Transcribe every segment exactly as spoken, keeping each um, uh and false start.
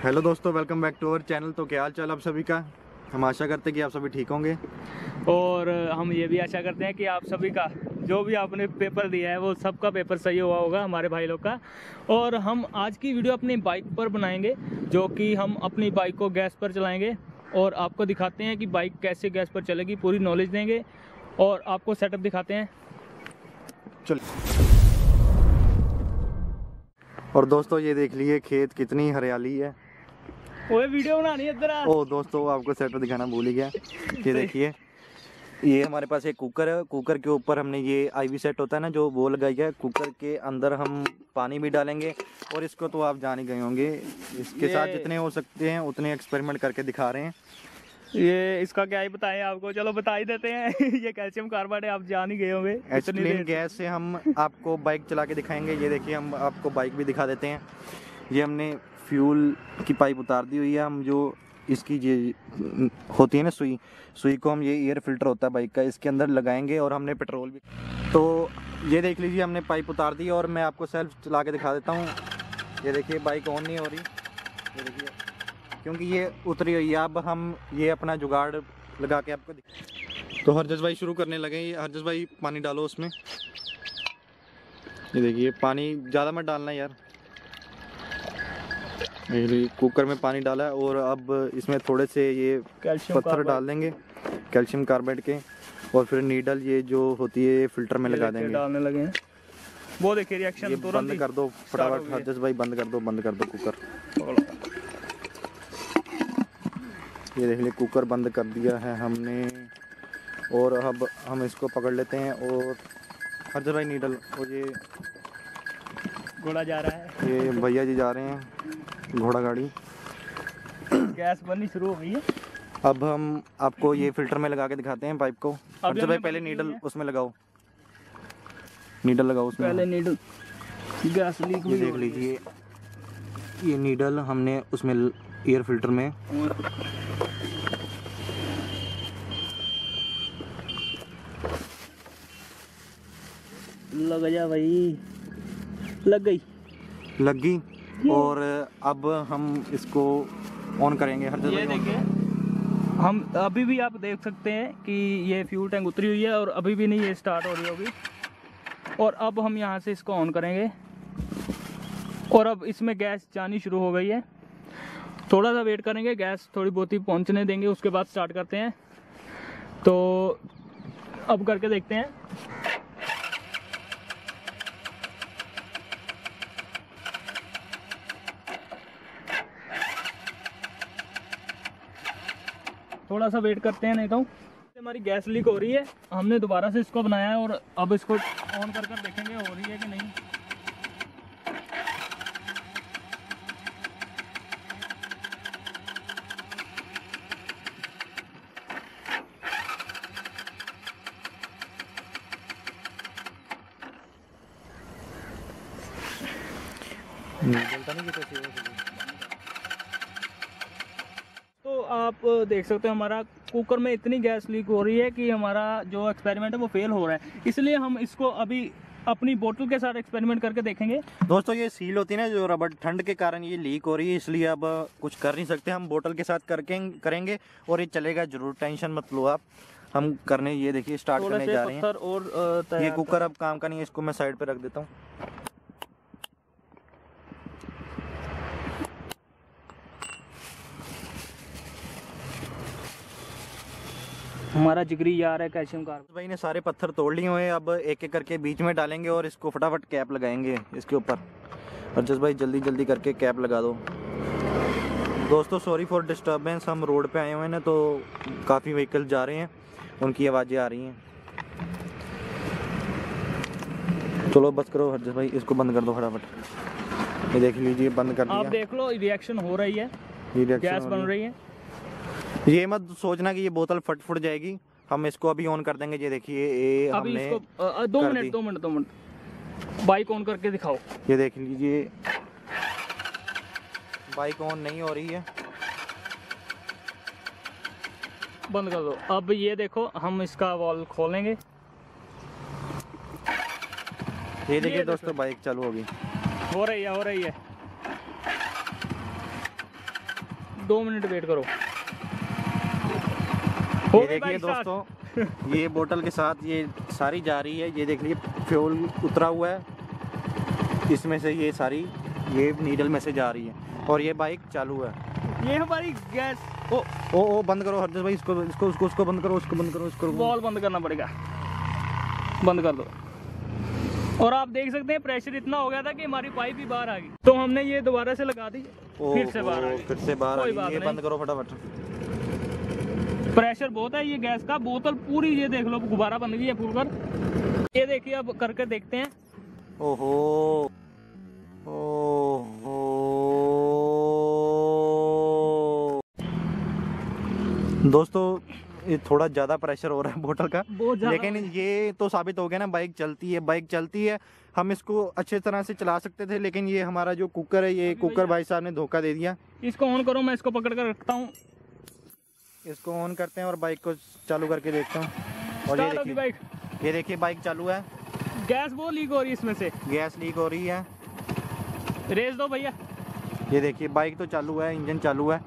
Hello दोस्तों, welcome back to our channel. तो क्या हाल चाल आप सभी का। हम आशा करते हैं कि आप सभी ठीक होंगे और हम ये भी आशा करते हैं कि आप सभी का जो भी आपने पेपर दिया है वो सबका पेपर सही हुआ होगा, हमारे भाई लोग का। और हम आज की वीडियो अपनी बाइक पर बनाएंगे, जो कि हम अपनी बाइक को गैस पर चलाएंगे और आपको दिखाते हैं कि बाइक कैसे गैस पर चलेगी, पूरी नॉलेज देंगे और आपको सेटअप दिखाते हैं। चलिए। और दोस्तों ये देख लीजिए खेत कितनी हरियाली है। वो वीडियो बनानी है इधर। ओ दोस्तों, आपको सेटअप दिखाना भूल ही गया। ये देखिए, ये हमारे पास एक कुकर है। कुकर के ऊपर हमने ये आईवी सेट होता है ना, जो वो लगाई है। कुकर के अंदर हम पानी भी डालेंगे और इसको तो आप जान ही गए होंगे, इसके साथ जितने हो सकते हैं उतने एक्सपेरिमेंट करके दिखा रहे हैं। ये इसका क्या ही बताएं आपको, चलो बता ही देते हैं। ये कैल्शियम कार्बाइड है, आप जान ही गए होंगे। एसिटिलीन गैस से हम आपको बाइक चला के दिखाएंगे। ये देखिए, हम आपको बाइक भी दिखा देते हैं। ये हमने फ्यूल की पाइप उतार दी हुई है। हम जो इसकी ये होती है ना सुई सुई को हम, ये एयर फिल्टर होता है बाइक का, इसके अंदर लगाएंगे और हमने पेट्रोल भी। तो ये देख लीजिए, हमने पाइप उतार दी और मैं आपको सेल्फ चला के दिखा देता हूँ। ये देखिए, बाइक ऑन नहीं हो रही। ये देखिए, क्योंकि ये उतरी हुई है। अब हम ये अपना जुगाड़ लगा के आपको दिखा। तो हरजस भाई शुरू करने लगे। ये हरजस भाई पानी डालो उसमें। ये देखिए, पानी ज़्यादा मत डालना यार। ये कुकर में पानी डाला है और अब इसमें थोड़े से ये पत्थर डाल देंगे कैल्शियम कार्बाइड के, और फिर नीडल ये जो होती है फिल्टर में लगा देंगे। डालने लगे हैं। वो देखिए रिएक्शन। ये बंद कर दो फटाफट हरजस भाई, बंद कर दो बंद कर दो कुकर। ये देख लीजिए, कुकर बंद कर दिया है हमने। और अब हम इसको पकड़ लेते हैं और हरजस भाई नीडल, और ये घोड़ा जा रहा है। ये भैया जी जा रहे हैं घोड़ा गाड़ी। गैस बननी शुरू हो गई है। अब हम आपको ये फिल्टर में लगा के दिखाते हैं पाइप को। हरजस भाई पहले नीडल उसमें लगाओ, नीडल लगाओ उसमें। पहले नीडल गैस लीक ये देख लीजिए, ये नीडल हमने उसमें एयर फिल्टर में। लग जा भाई, लग गई लग गई। और अब हम इसको ऑन करेंगे। हर ये देखिए, हम अभी भी आप देख सकते हैं कि ये फ्यूल टैंक उतरी हुई है और अभी भी नहीं ये स्टार्ट हो रही होगी। और अब हम यहाँ से इसको ऑन करेंगे और अब इसमें गैस जानी शुरू हो गई है। थोड़ा सा वेट करेंगे, गैस थोड़ी बहुत ही पहुँचने देंगे, उसके बाद स्टार्ट करते हैं। तो अब करके देखते हैं। थोड़ा सा वेट करते हैं, नहीं तो हमारी गैस लीक हो रही है। हमने दोबारा से इसको बनाया है और अब इसको ऑन कर कर देखेंगे हो रही है कि नहीं। तो आप देख सकते हैं हमारा कुकर में इतनी गैस लीक हो रही है कि हमारा जो एक्सपेरिमेंट है वो फेल हो रहा है। इसलिए हम इसको अभी अपनी बोतल के साथ एक्सपेरिमेंट करके देखेंगे। दोस्तों, ये सील होती है ना जो रबड़, ठंड के कारण ये लीक हो रही है, इसलिए अब कुछ कर नहीं सकते। हम बोतल के साथ करके करेंगे और ये चलेगा जरूर, टेंशन मत लो आप। हम करने, ये देखिए स्टार्ट करने जा रहे हैं। और ये कुकर अब काम का नहीं है, इसको मैं साइड पे रख देता हूँ। हमारा जिगरी यार है कैल्शियम कार्बाइड भाई ने सारे पत्थर तोड़ लिए हुए हैं। अब एक एक करके बीच में डालेंगे और इसको फटाफट कैप लगाएंगे इसके ऊपर। और जस भाई जल्दी जल्दी करके कैप लगा दो। दोस्तों सॉरी फॉर डिस्टर्बेंस, हम रोड पे आए हुए हैं ना, तो काफ़ी व्हीकल जा रहे हैं, उनकी आवाज़ें आ रही हैं। चलो बस करो हरजस भाई, इसको बंद कर दो फटाफट। ये देख लीजिए, बंद कर दिया। आप देख लो, रिएक्शन हो रही है, गैस बन रही है। ये मत सोचना कि ये बोतल फट फुट जाएगी। हम इसको अभी ऑन कर देंगे। ये देखिए, ये अभी हमने इसको आ, दो मिनट दो मिनट दो मिनट बाइक ऑन करके दिखाओ। ये देख लीजिए, बाइक ऑन नहीं हो रही है। बंद कर दो। अब ये देखो, हम इसका वॉल खोलेंगे। ये देखिए दोस्तों, बाइक चालू होगी। हो रही है हो रही है दो मिनट वेट करो। ये देखिए दोस्तों, ये बोतल के साथ ये सारी जा रही है। ये देख लीजिए फ्यूल उतरा हुआ है, इसमें से ये सारी ये नीडल में से जा रही है और ये बाइक चालू है। ये हमारी गैस। ओ ओ ओ बंद करो हरजस भाई, इसको इसको उसको उसको बंद करो, उसको बंद करो, इसको वॉल बंद करना पड़ेगा, बंद कर दो। और आप देख सकते हैं प्रेशर इतना हो गया था कि हमारी पाइप ही बाहर आ गई, तो हमने ये दोबारा से लगा दी, फिर से बाहर आ गई। फिर से बाहर आ कोई गई। बात ये नहीं। बंद करो फटाफट। प्रेशर बहुत है ये गैस का। बोतल पूरी ये देख लो गुब्बारा बन गई है फूल कर। ये देखिए अब करके देखते हैं। ओहो ओहो दोस्तों, ये थोड़ा ज़्यादा प्रेशर हो रहा है बोतल का, लेकिन ये तो साबित हो गया ना बाइक चलती है। बाइक चलती है, हम इसको अच्छे तरह से चला सकते थे, लेकिन ये हमारा जो कुकर है, ये कुकर भाई साहब ने धोखा दे दिया। इसको ऑन करो, मैं इसको पकड़ कर रखता हूँ। इसको ऑन करते हैं और बाइक को चालू करके देखता हूँ। और ये देखिए बाइक, ये देखिए बाइक चालू है। गैस वो लीक हो रही है, इसमें से गैस लीक हो रही है। रेस दो भैया। ये देखिए बाइक तो चालू है, इंजन चालू है।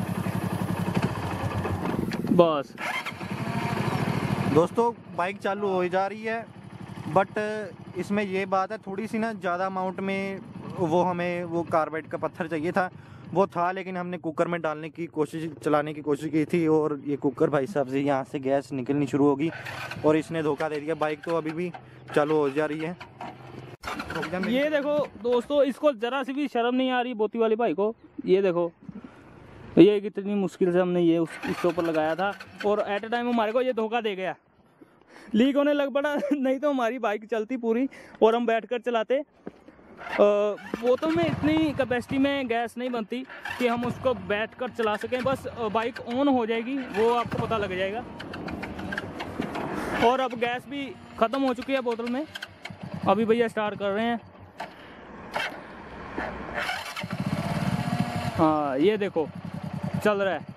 बस दोस्तों बाइक चालू हो जा रही है, बट इसमें ये बात है थोड़ी सी ना ज़्यादा अमाउंट में वो हमें वो कार्बाइड का पत्थर चाहिए था, वो था, लेकिन हमने कुकर में डालने की कोशिश चलाने की कोशिश की थी और ये कुकर भाई साहब से यहाँ से गैस निकलनी शुरू होगी और इसने धोखा दे दिया। बाइक तो अभी भी चालू हो जा रही है। ये देखो दोस्तों, इसको जरा सी भी शर्म नहीं आ रही बोती वाली भाई को। ये देखो, ये कितनी मुश्किल से हमने ये उस इसके ऊपर लगाया था और एट ए टाइम हमारे को ये धोखा दे गया, लीक होने लग पड़ा। नहीं तो हमारी बाइक चलती पूरी और हम बैठकर चलाते। बोतल में इतनी कैपेसिटी में गैस नहीं बनती कि हम उसको बैठकर चला सकें। बस बाइक ऑन हो जाएगी, वो आपको पता लग जाएगा। और अब गैस भी ख़त्म हो चुकी है बोतल में। अभी भैया स्टार्ट कर रहे हैं। हाँ ये देखो चल रहा है,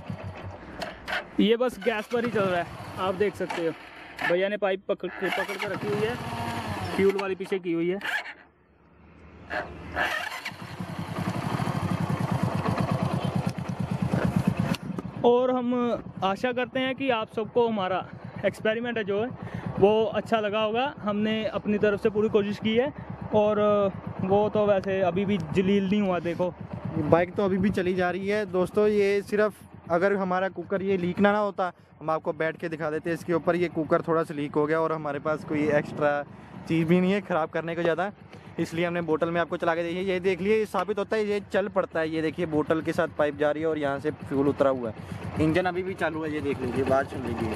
ये बस गैस पर ही चल रहा है, आप देख सकते हो। भैया ने पाइप पकड़ पकड़ कर रखी हुई है, फ्यूल वाली पीछे की हुई है। और हम आशा करते हैं कि आप सबको हमारा एक्सपेरिमेंट है जो है वो अच्छा लगा होगा। हमने अपनी तरफ से पूरी कोशिश की है और वो तो वैसे अभी भी जलील नहीं हुआ। देखो बाइक तो अभी भी चली जा रही है। दोस्तों ये सिर्फ अगर हमारा कुकर ये लीक ना ना होता, हम आपको बैठ के दिखा देते इसके ऊपर। ये कुकर थोड़ा सा लीक हो गया और हमारे पास कोई एक्स्ट्रा चीज़ भी नहीं है ख़राब करने को ज़्यादा, इसलिए हमने बोतल में आपको चला के देखिए। ये देख लिए साबित होता है, ये चल पड़ता है। ये देखिए बोतल के साथ पाइप जा रही है और यहाँ से फ्यूल उतरा हुआ है। इंजन अभी भी चालू है, ये देख लीजिए, बात सुन लीजिए।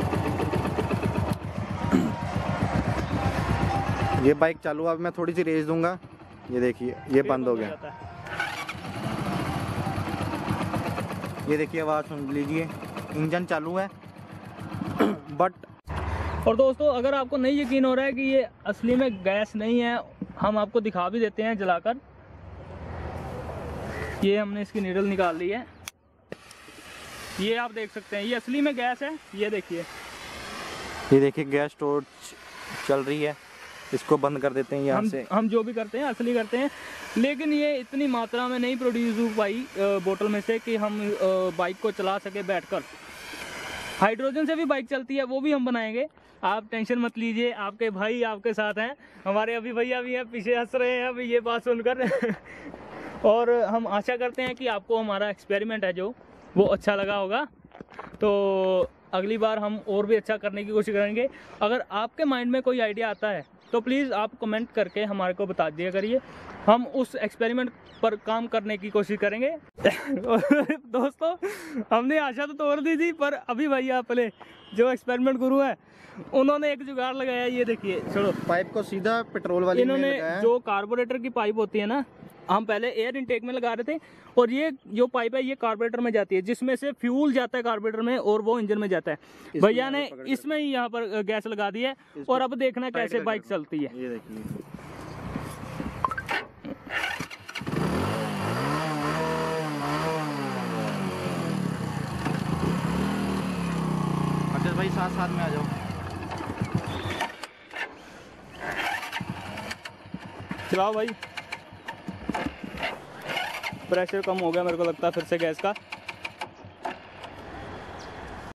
ये बाइक चालू है। अब मैं थोड़ी सी रेस दूंगा, ये देखिए ये बंद हो गया। ये देखिए आवाज़ सुन लीजिए, इंजन चालू है। बट और दोस्तों अगर आपको नहीं यकीन हो रहा है कि ये असली में गैस नहीं है, हम आपको दिखा भी देते हैं जलाकर। ये हमने इसकी नीडल निकाल ली है, ये आप देख सकते हैं, ये असली में गैस है। ये देखिए, ये देखिए गैस टॉर्च चल रही है। इसको बंद कर देते हैं यहाँ हम, से। हम जो भी करते हैं असली करते हैं, लेकिन ये इतनी मात्रा में नहीं प्रोड्यूस हो पाई बोतल में से कि हम बाइक को चला सके बैठकर। हाइड्रोजन से भी बाइक चलती है, वो भी हम बनाएंगे, आप टेंशन मत लीजिए। आपके भाई आपके साथ हैं, हमारे अभी भैया भी हैं पीछे हंस रहे हैं अभी ये बात सुनकर। और हम आशा करते हैं कि आपको हमारा एक्सपेरिमेंट है जो वो अच्छा लगा होगा। तो अगली बार हम और भी अच्छा करने की कोशिश करेंगे। अगर आपके माइंड में कोई आइडिया आता है तो प्लीज़ आप कमेंट करके हमारे को बता दिया करिए, हम उस एक्सपेरिमेंट पर काम करने की कोशिश करेंगे। दोस्तों हमने आशा तो तोड़ दी थी, पर अभी भैया अपने जो एक्सपेरिमेंट गुरु है उन्होंने एक जुगाड़ लगाया। ये देखिए, छोड़ो, पाइप को सीधा पेट्रोल वाली में इन्होंने लगाया। जो कार्बोरेटर की पाइप होती है ना, हम पहले एयर इनटेक में लगा रहे थे और ये जो पाइप है ये कार्बोरेटर में जाती है, जिसमें से फ्यूल जाता है कार्बोरेटर में और वो इंजन में जाता है। भैया ने इसमें ही यहाँ पर गैस लगा दी है और अब देखना कैसे बाइक चलती है। ये देखिए, अच्छा भाई साथ साथ में आ जाओ। चलाओ भाई। प्रेशर कम हो गया मेरे को लगता है फिर से गैस का।